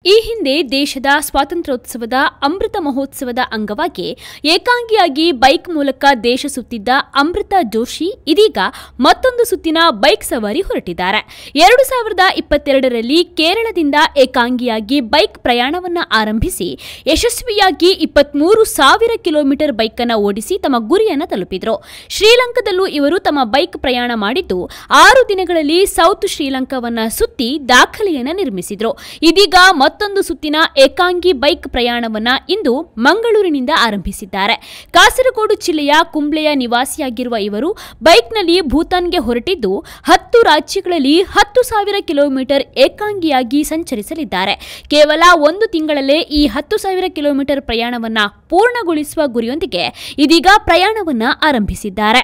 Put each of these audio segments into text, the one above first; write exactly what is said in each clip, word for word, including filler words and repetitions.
ಈ ಹಿಂದೆ ದೇಶದ ಸ್ವಾತಂತ್ರ್ಯೋತ್ಸವದ ಅಮೃತ ಮಹೋತ್ಸವದ ಅಂಗವಾಗಿ ಏಕಾಂಗಿಯಾಗಿ ಬೈಕ್ ಮೂಲಕ ದೇಶ ಸುತ್ತಿದ್ದ ಅಮೃತ ಜೋಶಿ ಇದೀಗ ಮತ್ತೊಂದು ಸುತ್ತಿನ ಬೈಕ್ ಸವಾರಿ ಹೊರಟಿದ್ದಾರೆ. ಎರಡು ಸಾವಿರದ ಇಪ್ಪತ್ತೆರಡರಲ್ಲಿ ಕೇರಳದಿಂದ ಏಕಾಂಗಿಯಾಗಿ ಬೈಕ್ ಪ್ರಯಾಣವನ್ನು ಆರಂಭಿಸಿ ಯಶಸ್ವಿಯಾಗಿ ಇಪ್ಪತ್ಮೂರು ಸಾವಿರ ಕಿಲೋಮೀಟರ್ ಬೈಕ್ ಅನ್ನು ಓಡಿಸಿ ತಮ್ಮ ಗುರಿಯನ್ನು ತಲುಪಿದರು. ಶ್ರೀಲಂಕಾದಲ್ಲೂ ಇವರು ತಮ್ಮ ಬೈಕ್ ಪ್ರಯಾಣ ಮಾಡಿದ್ದು ಆರು ದಿನಗಳಲ್ಲಿ ಸೌತ್ ಶ್ರೀಲಂಕಾವನ್ನ ಸುತ್ತಿ ದಾಖಲೆಯನ್ನು ನಿರ್ಮಿಸಿದರು. ಇದೀಗ ಮತ್ತೊಂದು ಸುತ್ತಿನ ಏಕಾಂಗಿ ಬೈಕ್ ಪ್ರಯಾಣವನ್ನ ಇಂದು ಮಂಗಳೂರಿನಿಂದ ಆರಂಭಿಸಿದ್ದಾರೆ. ಕಾಸರಗೋಡು ಜಿಲ್ಲೆಯ ಕುಂಬ್ಳೆಯ ನಿವಾಸಿಯಾಗಿರುವ ಇವರು ಬೈಕ್ನಲ್ಲಿ ಭೂತಾನ್ಗೆ ಹೊರಟಿದ್ದು ಹತ್ತು ರಾಜ್ಯಗಳಲ್ಲಿ ಹತ್ತು ಸಾವಿರ ಕಿಲೋಮೀಟರ್ ಏಕಾಂಗಿಯಾಗಿ ಸಂಚರಿಸಲಿದ್ದಾರೆ. ಕೇವಲ ಒಂದು ತಿಂಗಳಲ್ಲೇ ಈ ಹತ್ತು ಸಾವಿರ ಕಿಲೋಮೀಟರ್ ಪ್ರಯಾಣವನ್ನ ಪೂರ್ಣಗೊಳಿಸುವ ಗುರಿಯೊಂದಿಗೆ ಇದೀಗ ಪ್ರಯಾಣವನ್ನ ಆರಂಭಿಸಿದ್ದಾರೆ.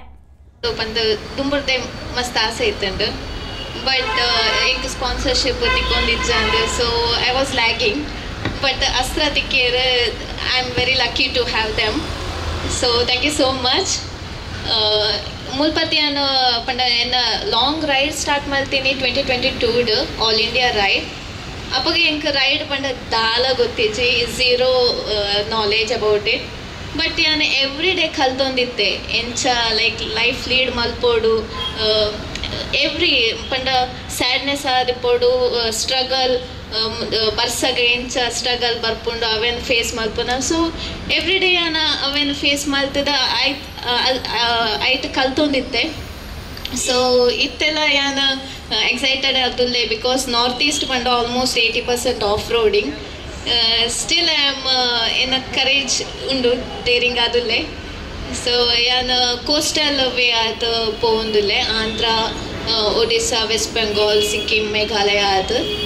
But uh, ek sponsorship tikkondijandu, so I was lagging. But uh, Astra Tikkere, I'm very lucky to have them. So thank you so much. Mulpati anu panda enna long ride start maltini twenty twenty-two ಡು all India ride. ಅವಾಗ ಎಂಕ ride ಪಂಡ ದಾಲ ಗೊತ್ತಿಜ್ಜಿ zero knowledge about it. But ಯಾನು every day ಕಲ್ತೊಂದಿತ್ತೆ ಎಂಚ like life lead ಮಲ್ಪೋಡು ಎವ್ರಿ ಪಂಡ ಸ್ಯಾಡ್ನೆಸ್ ಆದಿಪ್ಪೋಡು ಸ್ಟ್ರಗಲ್ ಬರ್ಸಗೆ ಎಂಚ ಸ್ಟ್ರಗಲ್ ಬರ್ಪುಂಡು ಅವೇನು ಫೇಸ್ ಮಲ್ಪುನ ಸೊ ಎವ್ರಿ ಡೇ ಯಾನ ಅವೇನು ಫೇಸ್ ಮಲ್ತಿದ ಆಯ್ತು ಆಯ್ತು ಕಲ್ತೊಂದಿತ್ತೆ. ಸೊ ಇತ್ತೆಲ್ಲ ಯಾನ ಎಕ್ಸೈಟೆಡ್ ಆದುಲ್ಲೆ ಬಿಕಾಸ್ ನಾರ್ತ್ ಈಸ್ಟ್ ಪಂಡ almost eighty percent off roading. Uh, still I am uh, in a courage undu daring adulle. So yana coastal way adu poundulle Andhra, uh, Odisha, West Bengal, Sikkim, Meghalaya adu.